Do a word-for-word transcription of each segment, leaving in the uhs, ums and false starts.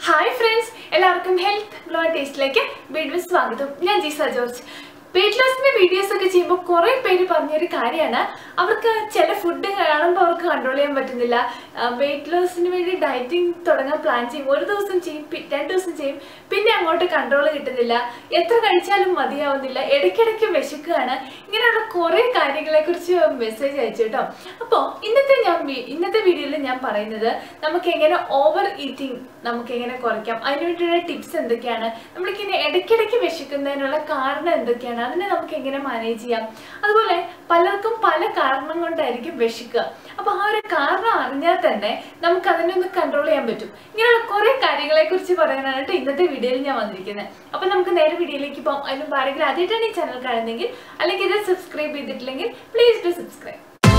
Hi friends, എല്ലാവർക്കും health glow ടേസ്റ്റിലേക്ക് വീണ്ടും സ്വാഗതം. ഞാൻ ജീസ ജോർജ്. വെയിറ്റ് ലോസിന്റെ വീഡിയോസ് ഒക്കെ ചെയ്യുമ്പോൾ കുറെ പേര് പറഞ്ഞൊരു കാര്യമാണ്, അവർക്ക് ചില ഫുഡ് കാണുമ്പോൾ അവർക്ക് കൺട്രോൾ ചെയ്യാൻ പറ്റുന്നില്ല. വെയിറ്റ് ലോസിന് വേണ്ടി ഡയറ്റിംഗ് തുടങ്ങാൻ പ്ലാൻ ചെയ്യും, ഒരു ദിവസം ചെയ്യും, രണ്ട് ദിവസം ചെയ്യും, പിന്നെ അങ്ങോട്ട് കൺട്രോൾ കിട്ടുന്നില്ല, എത്ര കഴിച്ചാലും മതിയാവുന്നില്ല, ഇടയ്ക്കിടയ്ക്ക് വിശക്കുകയാണ്. ഇങ്ങനെയുള്ള കുറെ കാര്യങ്ങളെ കുറിച്ച് മെസ്സേജ് അയച്ചു കേട്ടോ. അപ്പോൾ ഇന്നത്തെ ഞാൻ ഇന്നത്തെ വീഡിയോയിൽ ഞാൻ പറയുന്നത് നമുക്ക് എങ്ങനെ ഓവർ ഈറ്റിംഗ് നമുക്ക് എങ്ങനെ കുറയ്ക്കാം, അതിന് വേണ്ടിയുള്ള ടിപ്സ് എന്തൊക്കെയാണ്, നമ്മൾക്കിങ്ങനെ ഇടയ്ക്കിടയ്ക്ക് വിശക്കുന്നതിനുള്ള കാരണം എന്തൊക്കെയാണ്, അതിനെ നമുക്ക് എങ്ങനെ മാനേജ് ചെയ്യാം. അതുപോലെ പലർക്കും പല കാരണം കൊണ്ടായിരിക്കും വിശക്കുക. അപ്പൊ ആ ഒരു കാരണം അറിഞ്ഞാൽ തന്നെ നമുക്ക് അതിനെ ഒന്ന് കൺട്രോൾ ചെയ്യാൻ പറ്റും. ഇങ്ങനെയുള്ള കുറെ കാര്യങ്ങളെ കുറിച്ച് പറയാനായിട്ട് ഇന്നത്തെ വീഡിയോയിൽ ഞാൻ വന്നിരിക്കുന്നത്. അപ്പൊ നമുക്ക് നേരെ വീഡിയോയിലേക്ക് പോകാം. അതിന് മുമ്പ് ആരെങ്കിലും ആദ്യമായിട്ടാണ് ഈ ചാനൽ കാണുന്നെങ്കിൽ അല്ലെങ്കിൽ ഇത് സബ്സ്ക്രൈബ് ചെയ്തിട്ടില്ലെങ്കിൽ പ്ലീസ് ഡു സബ്സ്ക്രൈബ്.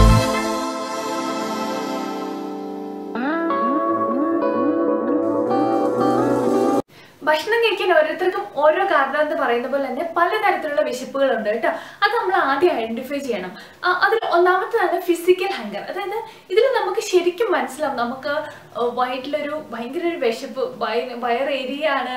ഭക്ഷണം കഴിക്കാൻ ഓരോരുത്തർക്കും ഓരോ കാരണം എന്ന് പറയുന്ന പോലെ തന്നെ പലതരത്തിലുള്ള വിശപ്പുകളുണ്ട് കേട്ടോ. അത് നമ്മൾ ആദ്യം ഐഡന്റിഫൈ ചെയ്യണം. അതിൽ ഒന്നാമത്തേതാണ് ഫിസിക്കൽ ഹങ്കർ. അതായത് ഇതിൽ നമുക്ക് ശരിക്കും മനസ്സിലാവും, നമുക്ക് വയറ്റിലൊരു ഭയങ്കര ഒരു വിശപ്പ്, വയർ എരിയാണ്,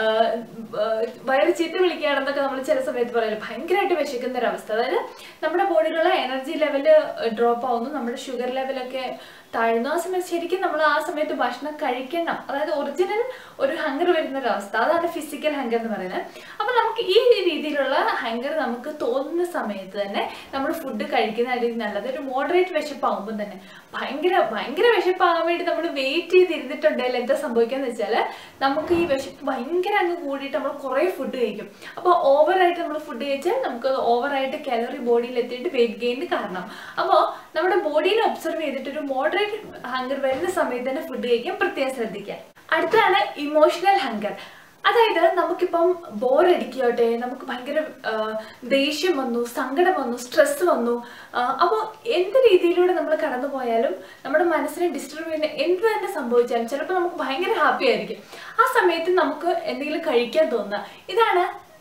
വയറ് ചീത്ത വിളിക്കുകയാണെന്നൊക്കെ നമ്മൾ ചില സമയത്ത് പറയല്ലോ, ഭയങ്കരമായിട്ട് വിശക്കുന്ന ഒരവസ്ഥ. അതായത് നമ്മുടെ ബോഡിയിലുള്ള എനർജി ലെവല് ഡ്രോപ്പ് ആവുന്നു, നമ്മുടെ ഷുഗർ ലെവലൊക്കെ താഴ്ന്നു. ആ സമയത്ത് ശരിക്കും നമ്മൾ ആ സമയത്ത് ഭക്ഷണം കഴിക്കണം. അതായത് ഒറിജിനൽ ഒരു ഹങ്കർ വരുന്ന ഒരു അവസ്ഥ, അതാണ് ഫിസിക്കൽ ഹങ്കർ എന്ന് പറയുന്നത്. അപ്പൊ നമുക്ക് ഈ രീതിയിലുള്ള ഹങ്കർ നമുക്ക് തോന്നുന്ന സമയത്ത് തന്നെ നമ്മൾ ഫുഡ് കഴിക്കുന്നതായിരിക്കും നല്ലത്. ഒരു മോഡറേറ്റ് വിശപ്പാകുമ്പോൾ തന്നെ ഭയങ്കര ഭയങ്കര വിശപ്പാകാൻ വേണ്ടി നമ്മൾ വെയിറ്റ് ചെയ്തിരുന്നിട്ടുണ്ടെങ്കിൽ എന്താ സംഭവിക്കാന്ന് വെച്ചാൽ നമുക്ക് ഈ വിശപ്പ് ഭയങ്കര അങ്ങ് കൂടിയിട്ട് നമ്മൾ കുറെ ഫുഡ് കഴിക്കും. അപ്പോൾ ഓവറായിട്ട് നമ്മൾ ഫുഡ് കഴിച്ചാൽ നമുക്ക് ഓവറായിട്ട് കാലറി ബോഡിയിൽ എത്തിയിട്ട് വെയിറ്റ് ഗെയിന് കാരണം. അപ്പോൾ നമ്മുടെ ബോഡിയിൽ ഒബ്സർവ് ചെയ്തിട്ട് ഒരു മോഡറേറ്റ് ഹങ്കർ വരുന്ന സമയത്ത് തന്നെ ഫുഡ് കഴിക്കാൻ പ്രത്യേകം ശ്രദ്ധിക്കുക. അടുത്താണ് ഇമോഷണൽ ഹങ്കർ. അതായത് നമുക്കിപ്പം ബോറടിക്കോട്ടെ, നമുക്ക് ഭയങ്കര ദേഷ്യം വന്നു, സങ്കടം വന്നു, സ്ട്രെസ് വന്നു, അപ്പോൾ എന്ത് രീതിയിലൂടെ നമ്മൾ കടന്നു പോയാലും നമ്മുടെ മനസ്സിനെ ഡിസ്റ്റർബ് ചെയ്യുന്ന എന്ത് തന്നെ സംഭവിച്ചാലും ചിലപ്പോൾ നമുക്ക് ഭയങ്കര ഹാപ്പി ആയിരിക്കും. ആ സമയത്ത് നമുക്ക് എന്തെങ്കിലും കഴിക്കാൻ തോന്നുക, ഇതാണ്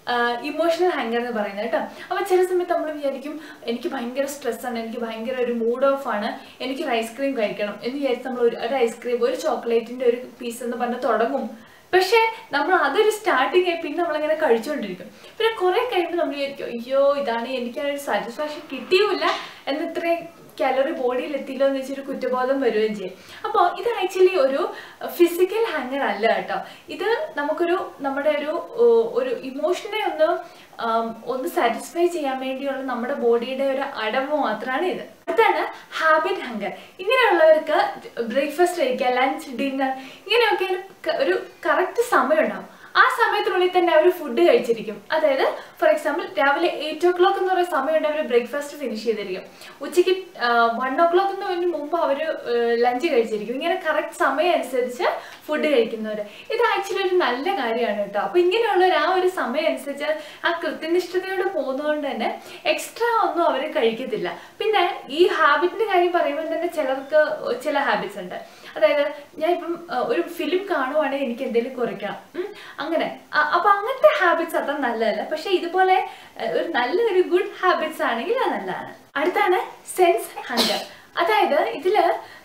ഇമോഷണൽ ഹങ്കർ എന്ന് പറയുന്നത് കേട്ടോ. അപ്പോൾ ചില സമയത്ത് നമ്മൾ വിചാരിക്കും എനിക്ക് ഭയങ്കര സ്ട്രെസ്സാണ്, എനിക്ക് ഭയങ്കര ഒരു മൂഡ് ഓഫ് ആണ്, എനിക്കൊരു ഐസ്ക്രീം കഴിക്കണം എന്ന് വിചാരിച്ച് നമ്മൾ ഒരു ഒരു ഐസ്ക്രീം ഒരു ചോക്ലേറ്റിൻ്റെ ഒരു പീസ് എന്ന് പറഞ്ഞ് തുടങ്ങും. പക്ഷേ നമ്മൾ അതൊരു സ്റ്റാർട്ടിങ് ആയി പിന്നെ നമ്മളിങ്ങനെ കഴിച്ചുകൊണ്ടിരിക്കും. പിന്നെ കുറെ കഴിയുമ്പോൾ നമ്മൾ വിചാരിക്കും അയ്യോ ഇതാണ് എനിക്ക് ആ ഒരു സാറ്റിസ്ഫാക്ഷൻ കിട്ടിയുമില്ല എന്ന്, ഇത്രയും കാലറി ബോഡിയിൽ എത്തിയില്ലോ എന്ന് വെച്ചൊരു കുറ്റബോധം വരികയും ചെയ്യും. അപ്പോൾ ഇത് ആക്ച്വലി ഒരു ഫിസിക്കൽ ഹങ്കർ അല്ല കേട്ടോ. ഇത് നമുക്കൊരു നമ്മുടെ ഒരു ഒരു ഇമോഷനെ ഒന്ന് ഒന്ന് സാറ്റിസ്ഫൈ ചെയ്യാൻ വേണ്ടിയുള്ള നമ്മുടെ ബോഡിയുടെ ഒരു അടവ് മാത്രമാണ് ഇത്. അടുത്താണ് ഹാബിറ്റ് ഹങ്കർ. ഇങ്ങനെയുള്ളവർക്ക് ബ്രേക്ക്ഫാസ്റ്റ് കഴിക്കുക, ലഞ്ച്, ഡിന്നർ ഇങ്ങനെയൊക്കെ ഒരു കറക്റ്റ് സമയം ഉണ്ടാവും. ആ സമയത്തിനുള്ളിൽ തന്നെ അവർ ഫുഡ് കഴിച്ചിരിക്കും. അതായത് ഫോർ എക്സാമ്പിൾ രാവിലെ എയ്റ്റ് ഓ ക്ലോക്ക് എന്ന് പറയുന്ന സമയമുണ്ട് അവർ ബ്രേക്ക്ഫാസ്റ്റ് ഫിനിഷ് ചെയ്തിരിക്കും. ഉച്ചയ്ക്ക് വൺ ഓ ക്ലോക്ക് എന്നതിന് മുമ്പ് അവർ ലഞ്ച് കഴിച്ചിരിക്കും. ഇങ്ങനെ കറക്റ്റ് സമയം അനുസരിച്ച് ഫുഡ് കഴിക്കുന്നവർ, ഇത് ആക്ച്വലി ഒരു നല്ല കാര്യമാണ് കേട്ടോ. അപ്പോൾ ഇങ്ങനെയുള്ളവർ ആ ഒരു സമയം അനുസരിച്ച് ആ കൃത്യനിഷ്ഠതയോടെ പോകുന്നതുകൊണ്ട് തന്നെ എക്സ്ട്രാ ഒന്നും അവർ കഴിക്കത്തില്ല. പിന്നെ ഈ ഹാബിറ്റിന്റെ കാര്യം പറയുമ്പോൾ തന്നെ ചിലർക്ക് ചില ഹാബിറ്റ്സ് ഉണ്ട്. അതായത് ഞാൻ ഇപ്പം ഒരു ഫിലിം കാണുവാണെങ്കിൽ എനിക്ക് എന്തെങ്കിലും കുറയ്ക്കണം, അങ്ങനെ. അപ്പൊ അങ്ങനത്തെ ഹാബിറ്റ്സ് അത്ര നല്ലതല്ല. പക്ഷെ ഇതുപോലെ ഒരു നല്ലൊരു ഗുഡ് ഹാബിറ്റ്സ് ആണെങ്കിൽ അത് നല്ലതാണ്. അടുത്താണ് സെൻസ് ഹങ്കർ. അതായത് ഇതില്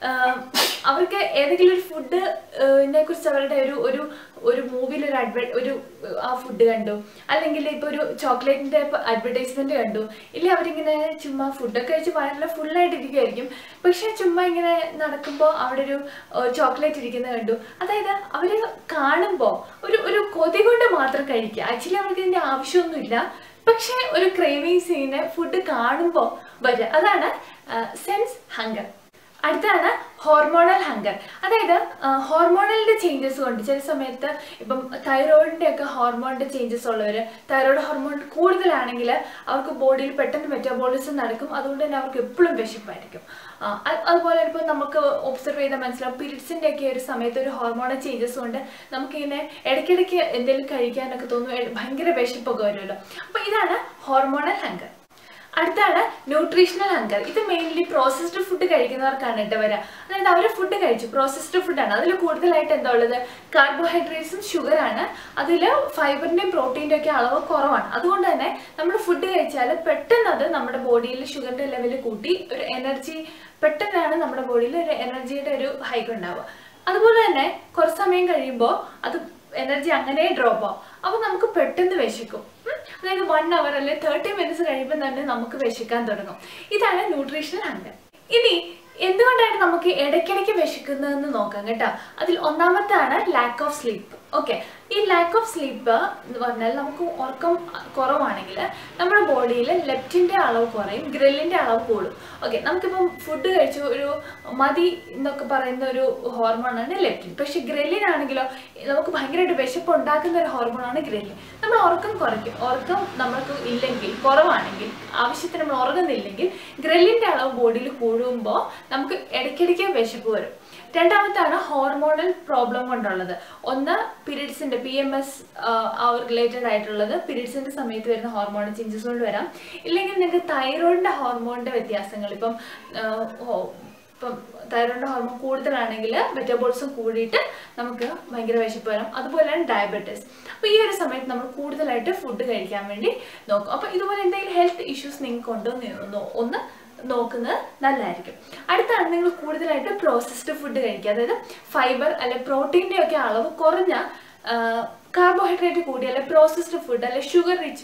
അവർക്ക് ഏതെങ്കിലും ഒരു ഫുഡിനെ കുറിച്ച് അവരുടെ ഒരു ഒരു ഒരു മൂവിയിൽ ഒരു അഡ്വ ഒരു ആ ഫുഡ് കണ്ടു, അല്ലെങ്കിൽ ഇപ്പൊ ഒരു ചോക്ലേറ്റിന്റെ അഡ്വർടൈസ്മെന്റ് കണ്ടു, ഇല്ല അവരിങ്ങനെ ചുമ്മാ ഫുഡൊക്കെ കഴിച്ച് വയറിൽ ഫുള്ളായിട്ട് ഇരിക്കുമായിരിക്കും, പക്ഷെ ചുമ്മാ ഇങ്ങനെ നടക്കുമ്പോൾ അവിടെ ഒരു ചോക്ലേറ്റ് ഇരിക്കുന്നത് കണ്ടു. അതായത് അവര് കാണുമ്പോൾ ഒരു ഒരു കൊതി കൊണ്ട് മാത്രം കഴിക്കുക. ആക്ച്വലി അവർക്ക് ഇതിന്റെ ആവശ്യമൊന്നുമില്ല, പക്ഷെ ഒരു ക്രേവിങ്സ് ഇങ്ങനെ ഫുഡ് കാണുമ്പോൾ വരിക, അതാണ് സെൻസ് ഹങ്കർ. അടുത്താണ് ഹോർമോണൽ ഹങ്കർ. അതായത് ഹോർമോണലിന്റെ ചേഞ്ചസ് കൊണ്ട് ചില സമയത്ത് ഇപ്പം തൈറോയിഡിന്റെ ഒക്കെ ഹോർമോണിന്റെ ചേഞ്ചസ് ഉള്ളവർ, തൈറോയിഡ് ഹോർമോൺ കൂടുതലാണെങ്കിൽ അവർക്ക് ബോഡിയിൽ പെട്ടെന്ന് മെറ്റബോളിസം നടക്കും, അതുകൊണ്ട് തന്നെ അവർക്ക് എപ്പോഴും വിശപ്പായിരിക്കും. അതുപോലെ ഇപ്പോൾ നമുക്ക് ഒബ്സർവ് ചെയ്താൽ മനസ്സിലാവും, പീരിയഡ്സിന്റെ ഒക്കെ ഒരു സമയത്ത് ഒരു ഹോർമോണൽ ചേഞ്ചസ് കൊണ്ട് നമുക്കിങ്ങനെ ഇടയ്ക്കിടയ്ക്ക് എന്തെങ്കിലും കഴിക്കാനൊക്കെ തോന്നും, ഭയങ്കര വിശപ്പൊക്കെ വരുമല്ലോ. അപ്പൊ ഇതാണ് ഹോർമോണൽ ഹങ്കർ. അടുത്താണ് ന്യൂട്രീഷണൽ ഹങ്കർ. ഇത് മെയിൻലി പ്രോസസ്ഡ് ഫുഡ് കഴിക്കുന്നവർക്കാണ് കേട്ടോ വരിക. അതായത് അവർ ഫുഡ് കഴിച്ചു, പ്രോസസ്ഡ് ഫുഡാണ്, അതിൽ കൂടുതലായിട്ട് എന്താ ഉള്ളത്, കാർബോഹൈഡ്രേറ്റ്സും ഷുഗറാണ്, അതിൽ ഫൈബറിന്റെയും പ്രോട്ടീൻ്റെ ഒക്കെ അളവ് കുറവാണ്. അതുകൊണ്ട് തന്നെ നമ്മൾ ഫുഡ് കഴിച്ചാൽ പെട്ടെന്ന് അത് നമ്മുടെ ബോഡിയിൽ ഷുഗറിന്റെ ലെവൽ കൂട്ടി ഒരു എനർജി, പെട്ടെന്നാണ് നമ്മുടെ ബോഡിയിൽ ഒരു എനർജിയുടെ ഒരു ഹൈക്ക് ഉണ്ടാവുക. അതുപോലെ തന്നെ കുറച്ച് സമയം കഴിയുമ്പോൾ അത് എനർജി അങ്ങനെ ഡ്രോപ്പ് ആവും. അപ്പോൾ നമുക്ക് പെട്ടെന്ന് വിശക്കും. അതായത് വൺ അവർ അല്ലെ തേർട്ടി മിനിറ്റ്സ് കഴിയുമ്പോൾ തന്നെ നമുക്ക് വിശക്കാൻ തുടങ്ങും. ഇതാണ് ന്യൂട്രീഷണൽ ഹങ്കർ. ഇനി എന്തുകൊണ്ടാണ് നമുക്ക് ഇടയ്ക്കിടയ്ക്ക് വിശക്കുന്നതെന്ന് നോക്കാം കേട്ടോ. അതിൽ ഒന്നാമത്താണ് ലാക്ക് ഓഫ് സ്ലീപ്പ്. ഓക്കെ, ഈ ലാക്ക് ഓഫ് സ്ലീപ്പ് എന്ന് പറഞ്ഞാൽ നമുക്ക് ഉറക്കം കുറവാണെങ്കിൽ നമ്മുടെ ബോഡിയിൽ ലെപ്റ്റിൻ്റെ അളവ് കുറയും, ഗ്രില്ലിൻ്റെ അളവ് കൂടും. ഓക്കെ, നമുക്കിപ്പം ഫുഡ് കഴിച്ചു ഒരു മതി എന്നൊക്കെ പറയുന്ന ഒരു ഹോർമോണാണ് ലെപ്റ്റിൻ. പക്ഷെ ഗ്രില്ലിനാണെങ്കിലോ നമുക്ക് ഭയങ്കരമായിട്ട് വിശപ്പ് ഉണ്ടാക്കുന്ന ഒരു ഹോർമോണാണ് ഗ്രില്ലിൻ. നമ്മൾ ഉറക്കം കുറയ്ക്കും. ഉറക്കം നമുക്ക് ഇല്ലെങ്കിൽ, കുറവാണെങ്കിൽ, ആവശ്യത്തിന് നമ്മൾ ഉറങ്ങുന്നില്ലെങ്കിൽ ഗ്രില്ലിൻ്റെ അളവ് ബോഡിയിൽ കൂടുമ്പോൾ നമുക്ക് ഇടയ്ക്കിടയ്ക്ക് വിശപ്പ് വരും. രണ്ടാമത്താണ് ഹോർമോണൽ പ്രോബ്ലം കൊണ്ടുള്ളത്. ഒന്ന് പീരീഡ്സിൻ്റെ പി എം എസ് റിലേറ്റഡ് ആയിട്ടുള്ളത്, പീരീഡ്സിൻ്റെ സമയത്ത് വരുന്ന ഹോർമോൺ ചേഞ്ചസ് കൊണ്ട് വരാം. ഇല്ലെങ്കിൽ നിങ്ങൾക്ക് തൈറോയിഡിൻ്റെ ഹോർമോണിൻ്റെ വ്യത്യാസങ്ങൾ, ഇപ്പം ഇപ്പം തൈറോയിഡിൻ്റെ ഹോർമോൺ കൂടുതലാണെങ്കിൽ മെറ്റബോളിസം കൂടിയിട്ട് നമുക്ക് ഭയങ്കര വിശപ്പ് വരാം. അതുപോലെയാണ് ഡയബറ്റീസ്. അപ്പോൾ ഈ ഒരു സമയത്ത് നമ്മൾ കൂടുതലായിട്ട് ഫുഡ് കഴിക്കാൻ വേണ്ടി നോക്കും. അപ്പോൾ ഇതുപോലെ എന്തെങ്കിലും ഹെൽത്ത് ഇഷ്യൂസ് നിങ്ങൾക്ക് ഉണ്ടോ എന്ന് ഒന്ന് നോക്കുന്നത് നല്ലതായിരിക്കും. അടുത്താണ് നിങ്ങൾ കൂടുതലായിട്ട് പ്രോസസ്ഡ് ഫുഡ് കഴിക്കുക. അതായത് ഫൈബർ അല്ലെ പ്രോട്ടീൻ്റെ ഒക്കെ അളവ് കുറഞ്ഞ, കാർബോഹൈഡ്രേറ്റ് കൂടിയ അല്ലെ പ്രോസസ്ഡ് ഫുഡ് അല്ലെ ഷുഗർ റിച്ച്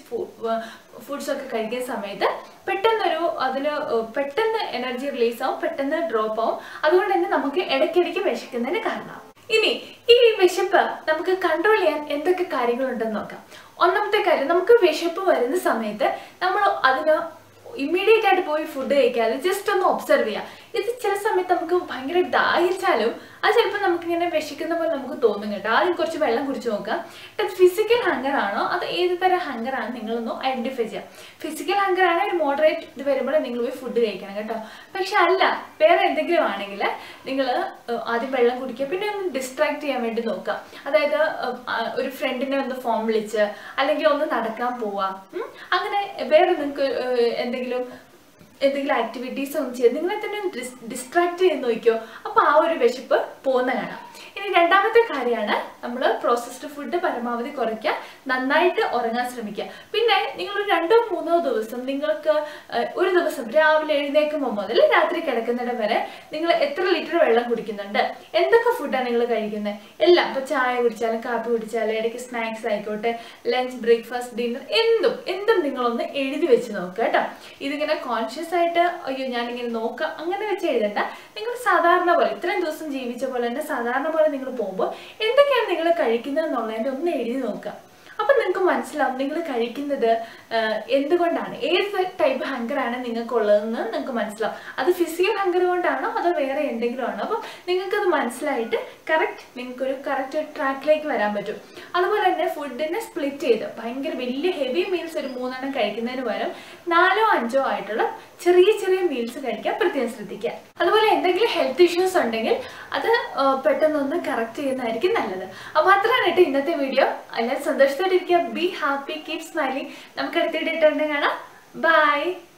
ഫുഡ്സ് ഒക്കെ കഴിക്കുന്ന സമയത്ത് പെട്ടെന്നൊരു അതിന് പെട്ടെന്ന് എനർജി റിലീസ് ആവും, പെട്ടെന്ന് ഡ്രോപ്പ് ആവും. അതുകൊണ്ട് തന്നെ നമുക്ക് ഇടയ്ക്കിടയ്ക്ക് വിശക്കുന്നതിന് കാരണമാവും. ഇനി ഈ വിശപ്പ് നമുക്ക് കൺട്രോൾ ചെയ്യാൻ എന്തൊക്കെ കാര്യങ്ങളുണ്ടെന്ന് നോക്കാം. ഒന്നാമത്തെ കാര്യം, നമുക്ക് വിശപ്പ് വരുന്ന സമയത്ത് നമ്മൾ അതിന് ഇമ്മീഡിയറ്റ് ആയിട്ട് പോയി ഫുഡ് കഴിക്കാതെ ജസ്റ്റ് ഒന്ന് ഒബ്സർവ് ചെയ്യുക. ഇത് ചില സമയത്ത് നമുക്ക് ഭയങ്കര ദാഹിച്ചാലും അത് ചിലപ്പോൾ നമുക്കിങ്ങനെ വിശക്കുന്ന പോലെ നമുക്ക് തോന്നും കേട്ടോ. ആദ്യം കുറച്ച് വെള്ളം കുടിച്ച് നോക്കാം. അത് ഫിസിക്കൽ ഹങ്കർ ആണോ അത് ഏത് തരം ഹങ്കർ ആണ് നിങ്ങളൊന്ന് ഐഡന്റിഫൈ ചെയ്യാം. ഫിസിക്കൽ ഹങ്കർ ആണെങ്കിൽ ഒരു മോഡറേറ്റ് ഇത് വരുമ്പോൾ നിങ്ങൾ പോയി ഫുഡ് കഴിക്കണം കേട്ടോ. പക്ഷെ അല്ല, വേറെ എന്തെങ്കിലും ആണെങ്കിൽ നിങ്ങൾ ആദ്യം വെള്ളം കുടിക്കുക, പിന്നെ ഒന്ന് ഡിസ്ട്രാക്ട് ചെയ്യാൻ വേണ്ടി നോക്കുക. അതായത് ഒരു ഫ്രണ്ടിനെ ഒന്ന് ഫോൺ വിളിച്ച് അല്ലെങ്കിൽ ഒന്ന് നടക്കാൻ പോവാം. അങ്ങനെ വേറെ നിങ്ങൾക്ക് എന്തെങ്കിലും എന്തെങ്കിലും ആക്ടിവിറ്റീസ് ഒന്നും ചെയ്ത് നിങ്ങളെ തന്നെ ഡിസ്ട്രാക്ട് ചെയ്ത് നോക്കിയോ. അപ്പോൾ ആ ഒരു വിശപ്പ് പോകുന്ന കാണാം. ഇനി രണ്ടാമത്തെ കാര്യമാണ് നമ്മൾ പ്രോസസ്ഡ് ഫുഡ് പരമാവധി കുറയ്ക്കുക, നന്നായിട്ട് ഉറങ്ങാൻ ശ്രമിക്കുക. പിന്നെ നിങ്ങൾ രണ്ടോ മൂന്നോ ദിവസം നിങ്ങൾക്ക് ഒരു ദിവസം രാവിലെ എഴുന്നേൽക്കുമ്പോൾ മുതൽ രാത്രി കിടക്കുന്നിടം വരെ നിങ്ങൾ എത്ര ലിറ്റർ വെള്ളം കുടിക്കുന്നുണ്ട്, എന്തൊക്കെ ഫുഡാണ് നിങ്ങൾ കഴിക്കുന്നത്, എല്ലാം. ഇപ്പോൾ ചായ കുടിച്ചാലും കാപ്പി കുടിച്ചാലും ഇടയ്ക്ക് സ്നാക്സ് ആയിക്കോട്ടെ, ലഞ്ച്, ബ്രേക്ക്ഫാസ്റ്റ്, ഡിന്നർ, എന്തും എന്തും നിങ്ങളൊന്ന് എഴുതി വെച്ച് നോക്കുക കേട്ടോ. ഇതിങ്ങനെ കോൺഷ്യസ് ആയിട്ട് അയ്യോ ഞാനിങ്ങനെ നോക്കാം അങ്ങനെ വെച്ച് എഴുതണ്ട. നിങ്ങൾ സാധാരണ പോലെ ഇത്രയും ദിവസം ജീവിച്ച പോലെ തന്നെ സാധാരണ പോലെ നിങ്ങൾ പോകുമ്പോൾ എന്തൊക്കെയാണ് നിങ്ങൾ കഴിക്കുന്നത് എന്നുള്ളതിൻ്റെ ഒന്ന് എഴുതി നോക്കുക. അപ്പം നിങ്ങൾക്ക് മനസ്സിലാവും നിങ്ങൾ കഴിക്കുന്നത് എന്തുകൊണ്ടാണ്, ഏത് ടൈപ്പ് ഹങ്കറാണ് നിങ്ങൾക്കുള്ളതെന്ന് നിങ്ങൾക്ക് മനസ്സിലാവും. അത് ഫിസിക്കൽ ഹങ്കർ കൊണ്ടാണോ അതോ വേറെ എന്തെങ്കിലും ആണോ. അപ്പം നിങ്ങൾക്കത് മനസ്സിലായിട്ട് കറക്റ്റ് നിങ്ങൾക്കൊരു കറക്റ്റ് ട്രാക്കിലേക്ക് വരാൻ പറ്റും. അതുപോലെ തന്നെ ഫുഡിനെ സ്പ്ലിറ്റ് ചെയ്ത് ഭയങ്കര വലിയ ഹെവി മീൽസ് ഒരു മൂന്നെണ്ണം കഴിക്കുന്നതിന് പകരം നാലോ അഞ്ചോ ആയിട്ടുള്ള ചെറിയ ചെറിയ മീൽസ് കഴിക്കാൻ പ്രത്യേകം ശ്രദ്ധിക്കുക. അതുപോലെ എന്തെങ്കിലും ഹെൽത്ത് ഇഷ്യൂസ് ഉണ്ടെങ്കിൽ അത് പെട്ടെന്നൊന്ന് കറക്റ്റ് ചെയ്യുന്നതായിരിക്കും നല്ലത്. അപ്പോൾ അത്രയാണ് ഇന്നത്തെ വീഡിയോ. എല്ലാവരും സന്തോഷത്തോടെ ഇരിക്കുക, ബി ഹാപ്പി, കീപ് സ്മൈലിംഗ്. നമുക്ക് അടുത്ത വീഡിയോ ഇട്ടുണ്ടെങ്കിൽ കാണാം. ബൈ.